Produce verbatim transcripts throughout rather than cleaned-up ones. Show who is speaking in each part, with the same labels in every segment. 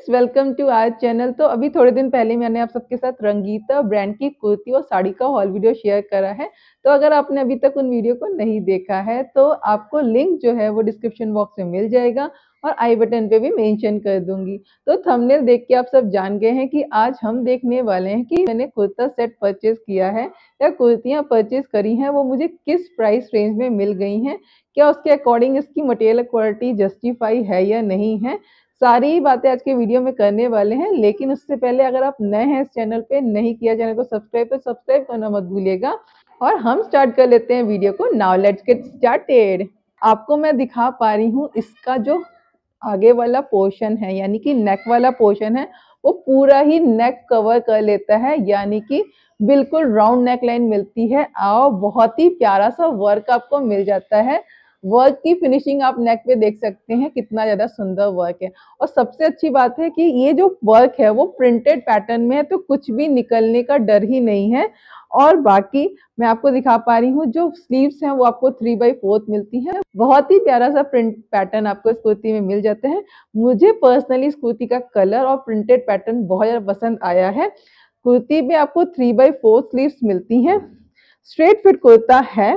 Speaker 1: Friends, welcome to our channel. तो अभी थोड़े दिन पहले मैंने आप सबके साथ रंगीता ब्रांड की कुर्ती और साड़ी का हॉल वीडियो शेयर करा है। तो अगर आपने अभी तक उन वीडियो को नहीं देखा है तो आपको लिंक जो है वो डिस्क्रिप्शन बॉक्स में मिल जाएगा और आई बटन पे भी मेंशन कर दूंगी। तो थंबनेल देख के आप सब जान गए हैं कि आज हम देखने वाले हैं कि मैंने कुर्ता सेट परचेज किया है या कुर्तियाँ परचेज करी हैं वो मुझे किस प्राइस रेंज में मिल गई हैं, क्या उसके अकॉर्डिंग इसकी मटेरियल क्वालिटी जस्टिफाई है या नहीं है। सारी बातें आज के वीडियो में करने वाले हैं, लेकिन उससे पहले अगर आप नए हैं इस चैनल पे, नहीं किया चैनल को सब्सक्राइब तो सब्सक्राइब करना मत भूलिएगा। और हम स्टार्ट कर लेते हैं वीडियो को। Now let's get started. आपको मैं दिखा पा रही हूँ इसका जो आगे वाला पोर्शन है यानी कि नेक वाला पोर्शन है वो पूरा ही नेक कवर कर लेता है, यानी कि बिल्कुल राउंड नेक लाइन मिलती है और बहुत ही प्यारा सा वर्क आपको मिल जाता है। वर्क की फिनिशिंग आप नेक पे देख सकते हैं कितना ज्यादा सुंदर वर्क है। और सबसे अच्छी बात है कि ये जो वर्क है वो प्रिंटेड पैटर्न में है, तो कुछ भी निकलने का डर ही नहीं है। और बाकी मैं आपको दिखा पा रही हूँ जो स्लीव्स हैं वो आपको थ्री बाई फोर्थ मिलती है। बहुत ही प्यारा सा प्रिंट पैटर्न आपको इस कुर्ती में मिल जाता है। मुझे पर्सनली इस कुर्ती का कलर और प्रिंटेड पैटर्न बहुत ज्यादा पसंद आया है। कुर्ती में आपको थ्री बाई फोर्थ स्लीव्स मिलती हैं, स्ट्रेट फिट कुर्ता है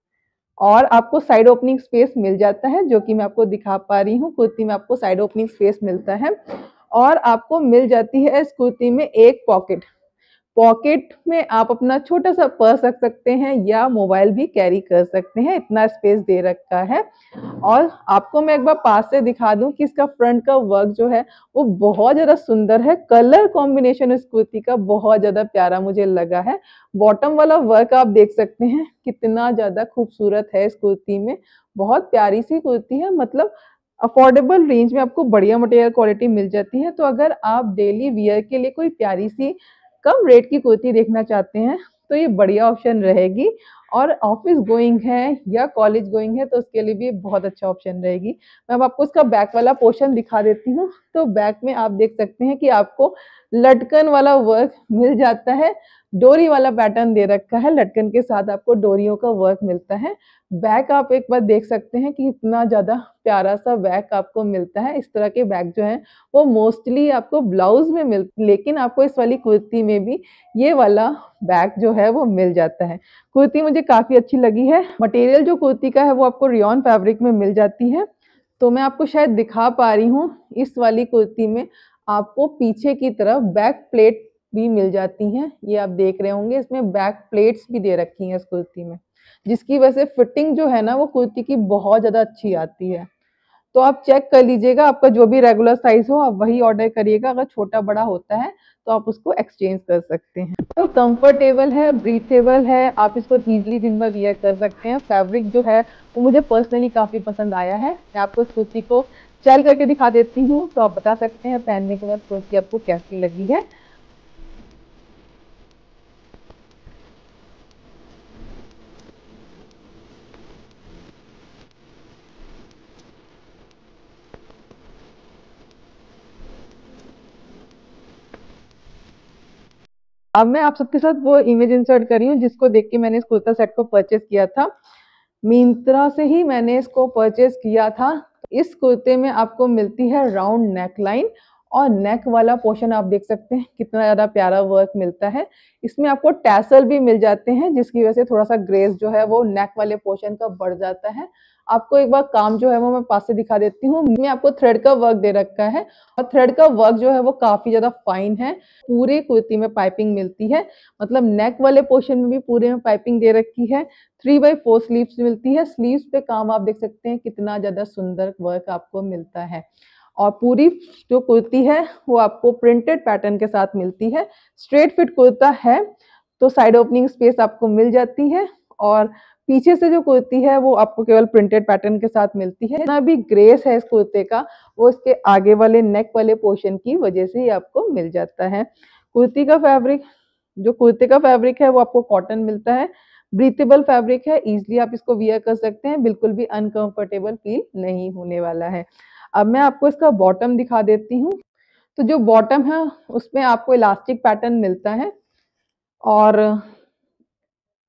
Speaker 1: और आपको साइड ओपनिंग स्पेस मिल जाता है जो कि मैं आपको दिखा पा रही हूँ। कुर्ती में आपको साइड ओपनिंग स्पेस मिलता है और आपको मिल जाती है इस कुर्ती में एक पॉकेट। पॉकेट में आप अपना छोटा सा पर्स रख सकते हैं या मोबाइल भी कैरी कर सकते हैं, इतना स्पेस दे रखा है। और आपको मैं एक बार पास से दिखा दूं कि इसका फ्रंट का वर्क जो है वो बहुत ज्यादा सुंदर है। कलर कॉम्बिनेशन इस कुर्ती का बहुत ज्यादा प्यारा मुझे लगा है। बॉटम वाला वर्क आप देख सकते हैं कितना ज्यादा खूबसूरत है इस कुर्ती में। बहुत प्यारी सी कुर्ती है, मतलब अफोर्डेबल रेंज में आपको बढ़िया मटेरियल क्वालिटी मिल जाती है। तो अगर आप डेली वियर के लिए कोई प्यारी सी कम रेट की कुर्ती देखना चाहते हैं तो ये बढ़िया ऑप्शन रहेगी। और ऑफिस गोइंग है या कॉलेज गोइंग है तो उसके लिए भी बहुत अच्छा ऑप्शन रहेगी। मैं अब आपको इसका बैक वाला पोर्शन दिखा देती हूँ। तो बैक में आप देख सकते हैं कि आपको लटकन वाला वर्क मिल जाता है। डोरी वाला पैटर्न दे रखा है, लटकन के साथ आपको डोरियों का वर्क मिलता है। बैक आप एक बार देख सकते हैं कि इतना ज्यादा प्यारा सा बैक आपको मिलता है। इस तरह के बैक जो है वो मोस्टली आपको ब्लाउज में मिल, लेकिन आपको इस वाली कुर्ती में भी ये वाला बैक जो है वो मिल जाता है। कुर्ती मुझे काफी अच्छी लगी है। मटेरियल जो कुर्ती का है वो आपको रियॉन फैब्रिक में मिल जाती है। तो मैं आपको शायद दिखा पा रही हूँ इस वाली कुर्ती में आपको पीछे की तरफ बैक प्लेट भी मिल जाती हैं। ये आप देख रहे होंगे, इसमें बैक प्लेट्स भी दे रखी हैं इस कुर्ती में, जिसकी वजह से फिटिंग जो है ना वो कुर्ती की बहुत ज्यादा अच्छी आती है। तो आप चेक कर लीजिएगा, आपका जो भी रेगुलर साइज हो आप वही ऑर्डर करिएगा। अगर छोटा बड़ा होता है तो आप उसको एक्सचेंज कर सकते हैं। तो कंफर्टेबल है, ब्रीथेबल है, आप इसको इजीली दिन भर वियर कर सकते हैं। फैब्रिक जो है वो मुझे पर्सनली काफी पसंद आया है। मैं आपको इस कुर्ती को चल करके दिखा देती हूँ तो आप बता सकते हैं पहनने के बाद कुर्ती आपको कैसी लगी है। अब मैं आप सबके साथ वो इमेज इंसर्ट करी हूँ जिसको देख के मैंने इस कुर्ता सेट को परचेज किया था। मिंत्रा से ही मैंने इसको परचेज किया था। इस कुर्ते में आपको मिलती है राउंड नेक लाइन और नेक वाला पोर्शन आप देख सकते हैं कितना ज्यादा प्यारा वर्क मिलता है। इसमें आपको टैसल भी मिल जाते हैं जिसकी वजह से थोड़ा सा ग्रेस जो है वो नेक वाले पोर्शन का बढ़ जाता है। आपको एक बार काम जो है वो मैं पास से दिखा देती हूँ। मैं आपको थ्रेड का वर्क दे रखा है और थ्रेड का वर्क जो है वो काफी ज्यादा फाइन है। पूरे कुर्ती में पाइपिंग मिलती है, मतलब नेक वाले पोर्शन में भी पूरे में पाइपिंग दे रखी है। थ्री बाई फोर स्लीव्स मिलती है। स्लीव्स पे काम आप देख सकते हैं कितना ज्यादा सुंदर वर्क आपको मिलता है। और पूरी जो कुर्ती है वो आपको प्रिंटेड पैटर्न के साथ मिलती है। स्ट्रेट फिट कुर्ता है तो साइड ओपनिंग स्पेस आपको मिल जाती है। और पीछे से जो कुर्ती है वो आपको केवल प्रिंटेड पैटर्न के साथ मिलती है। ना भी ग्रेस है इस कुर्ते का वो इसके आगे वाले नेक वाले पोर्शन की वजह से ही आपको मिल जाता है। कुर्ती का फैब्रिक, जो कुर्ते का फैब्रिक है वो आपको कॉटन मिलता है। ब्रीथेबल फैब्रिक है, इजीली आप इसको वियर कर सकते हैं, बिल्कुल भी अनकंफर्टेबल फील नहीं होने वाला है। अब मैं आपको इसका बॉटम दिखा देती हूँ। तो जो बॉटम है उसमें आपको इलास्टिक पैटर्न मिलता है और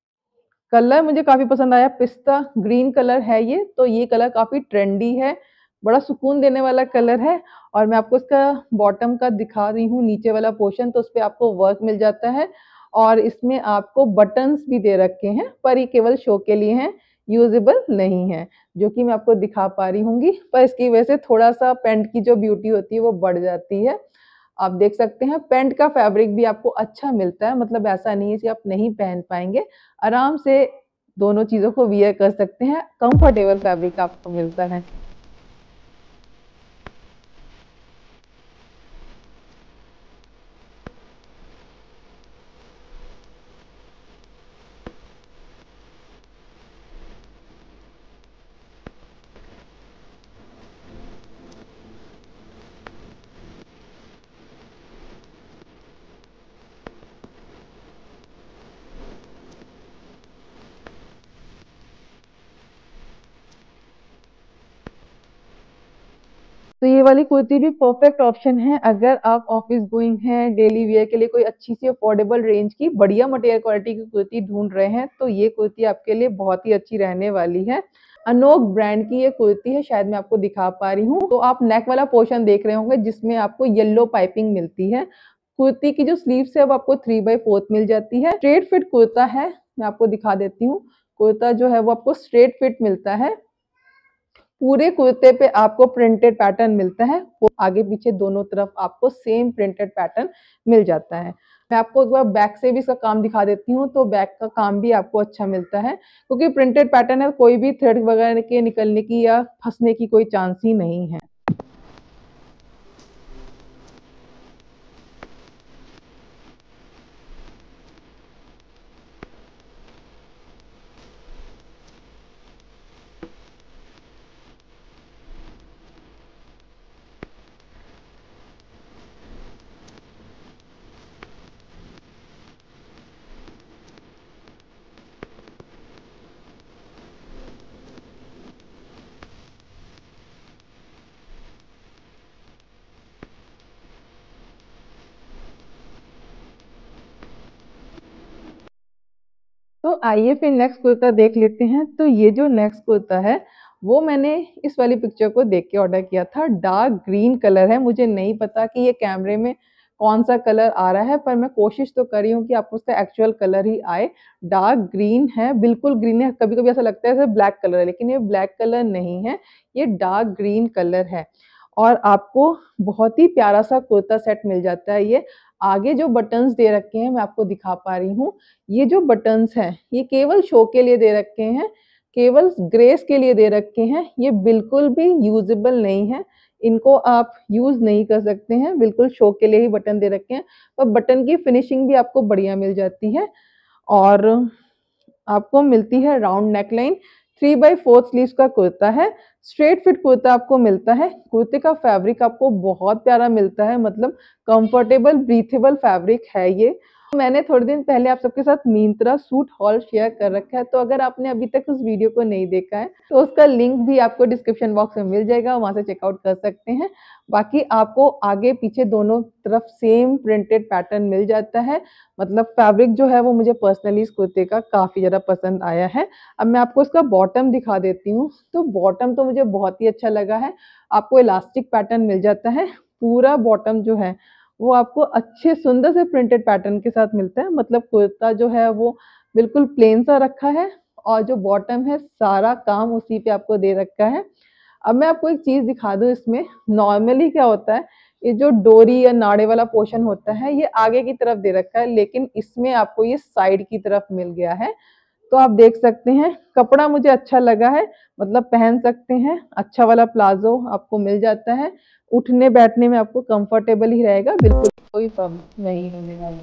Speaker 1: कलर मुझे काफी पसंद आया। पिस्ता ग्रीन कलर है ये, तो ये कलर काफी ट्रेंडी है। बड़ा सुकून देने वाला कलर है। और मैं आपको इसका बॉटम का दिखा रही हूँ, नीचे वाला पोर्शन, तो उसपे आपको वर्क मिल जाता है और इसमें आपको बटन्स भी दे रखे हैं, पर ये केवल शो के लिए हैं, यूजेबल नहीं है, जो कि मैं आपको दिखा पा रही होंगी। पर इसकी वजह से थोड़ा-सा पैंट की जो ब्यूटी होती है वो बढ़ जाती है। आप देख सकते हैं पैंट का फैब्रिक भी आपको अच्छा मिलता है, मतलब ऐसा नहीं है कि आप नहीं पहन पाएँगे। आराम से दोनों चीज़ों को वियर कर सकते हैं, कंफर्टेबल फैब्रिक आपको मिलता है। तो ये वाली कुर्ती भी परफेक्ट ऑप्शन है अगर आप ऑफिस गोइंग हैं, डेली वियर के लिए कोई अच्छी सी अफोर्डेबल रेंज की बढ़िया मटेरियल क्वालिटी की कुर्ती ढूंढ रहे हैं, तो ये कुर्ती आपके लिए बहुत ही अच्छी रहने वाली है। अनोक ब्रांड की ये कुर्ती है, शायद मैं आपको दिखा पा रही हूँ। तो आप नेक वाला पोर्शन देख रहे होंगे जिसमें आपको येलो पाइपिंग मिलती है। कुर्ती की जो स्लीव्स है वो आपको थ्री बाई फोर्थ मिल जाती है। स्ट्रेट फिट कुर्ता है, मैं आपको दिखा देती हूँ। कुर्ता जो है वो आपको स्ट्रेट फिट मिलता है। पूरे कुर्ते पे आपको प्रिंटेड पैटर्न मिलता है, वो आगे पीछे दोनों तरफ आपको सेम प्रिंटेड पैटर्न मिल जाता है। मैं आपको एक बार बैक से भी इसका काम दिखा देती हूँ, तो बैक का काम भी आपको अच्छा मिलता है, क्योंकि प्रिंटेड पैटर्न है, कोई भी थ्रेड वगैरह के निकलने की या फंसने की कोई चांस ही नहीं है। तो आइए फिर नेक्स्ट कुर्ता देख लेते हैं। तो ये जो नेक्स्ट कुर्ता है, वो मैंने इस वाली पिक्चर को देख के ऑर्डर किया था। डार्क ग्रीन कलर है, मुझे नहीं पता कि ये कैमरे में कौन-सा कलर आ रहा है, पर मैं कोशिश तो कर रही हूँ कि आपको उसका एक्चुअल कलर ही आए। डार्क ग्रीन है, बिल्कुल ग्रीन है, कभी-कभी ऐसा लगता है जैसे ब्लैक कलर है, लेकिन ये ब्लैक कलर नहीं है, ये डार्क ग्रीन कलर है। और आपको बहुत ही प्यारा-सा कुर्ता सेट मिल जाता है ये। आगे जो बटन्स दे रखे हैं, मैं आपको दिखा पा रही हूँ। ये जो बटन्स हैं, ये केवल शो के लिए दे रखे हैं, केवल ग्रेस के लिए दे रखे हैं, ये बिल्कुल भी यूज़ेबल नहीं है। इनको आप यूज़ नहीं कर सकते हैं, बिल्कुल शो के लिए ही बटन दे रखे हैं। और बटन की फिनिशिंग भी आपको बढ़िया मिल जाती है और आपको मिलती है round neckline, three by fourth sleeves का कुर्ता है, स्ट्रेट फिट कुर्ता आपको मिलता है। कुर्ते का फैब्रिक आपको बहुत प्यारा मिलता है, मतलब कंफर्टेबल ब्रीथेबल फैब्रिक है ये। मैंने थोड़े दिन पहले आप सबके साथ मिंत्रा सूट हॉल शेयर कर रखा है, तो अगर आपने अभी तक उस वीडियो को नहीं देखा है, तो उसका लिंक भी आपको डिस्क्रिप्शन बॉक्स में मिल जाएगा, वहाँ से चेकआउट कर सकते हैं। बाकी आपको आगे पीछे दोनों तरफ सेम प्रिंटेड पैटर्न मिल जाता है, मतलब फैब्रिक जो है वो मुझे पर्सनली इस कुर्ते का काफ़ी ज़्यादा पसंद आया है। अब मैं आपको इसका बॉटम दिखा देती हूँ, तो बॉटम तो मुझे बहुत ही अच्छा लगा है। आपको इलास्टिक पैटर्न मिल जाता है, पूरा बॉटम जो है वो आपको अच्छे सुंदर से प्रिंटेड पैटर्न के साथ मिलता है, मतलब कुर्ता जो है वो बिल्कुल प्लेन सा रखा है और जो बॉटम है सारा काम उसी पे आपको दे रखा है। अब मैं आपको एक चीज़ दिखा दूँ इसमें, नॉर्मली क्या होता है, ये जो डोरी या नाड़े वाला पोर्शन होता है, ये आगे की तरफ दे रखा है, लेकिन इसमें आपको ये साइड की तरफ मिल गया है। तो आप देख सकते हैं, कपड़ा मुझे अच्छा लगा है, मतलब पहन सकते हैं, अच्छा वाला प्लाज़ो आपको मिल जाता है, उठने-बैठने में आपको कंफर्टेबल ही रहेगा, बिल्कुल कोई प्रॉब्लम नहीं होने वाली।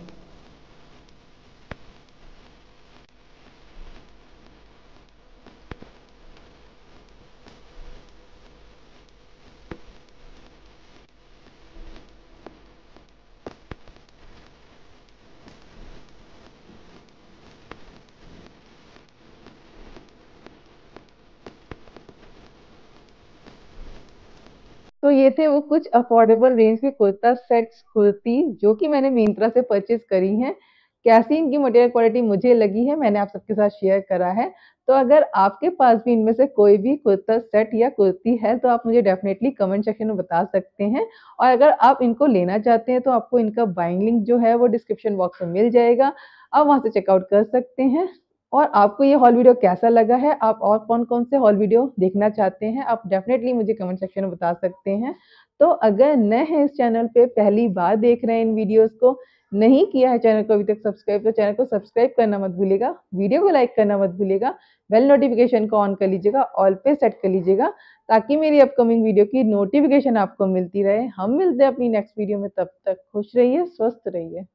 Speaker 1: तो ये थे वो कुछ अफोर्डेबल रेंज के कुर्ता सेट्स, कुर्ती जो कि मैंने मिंत्रा से परचेज़ करी हैं। कैसी इनकी मटेरियल क्वालिटी मुझे लगी है, मैंने आप सबके साथ शेयर करा है। तो अगर आपके पास भी इनमें से कोई भी कुर्ता सेट या कुर्ती है तो आप मुझे डेफ़िनेटली कमेंट सेक्शन में बता सकते हैं। और अगर आप इनको लेना चाहते हैं तो आपको इनका बाइंग लिंक जो है वो डिस्क्रिप्शन बॉक्स में मिल जाएगा। आप वहाँ से चेकआउट कर सकते हैं। और आपको ये हॉल वीडियो कैसा लगा है? आप और कौन-कौन से हॉल वीडियो देखना चाहते हैं? आप डेफ़िनेटली मुझे कमेंट सेक्शन में बता सकते हैं। तो अगर नए हैं इस चैनल पे, पहली बार देख रहे हैं इन वीडियोज़ को, नहीं किया है चैनल को अभी तक सब्सक्राइब, तो चैनल को सब्सक्राइब करना मत भूलिएगा, वीडियो को लाइक करना मत भूलिएगा, बेल नोटिफ़िकेशन को ऑन कर लीजिएगा, ऑल पे सेट कर लीजिएगा ताकि मेरी अपकमिंग वीडियो की नोटिफ़िकेशन आपको मिलती रहे। हम मिलते हैं अपनी नेक्स्ट वीडियो में, तब तक खुश रहिए, स्वस्थ रहिए।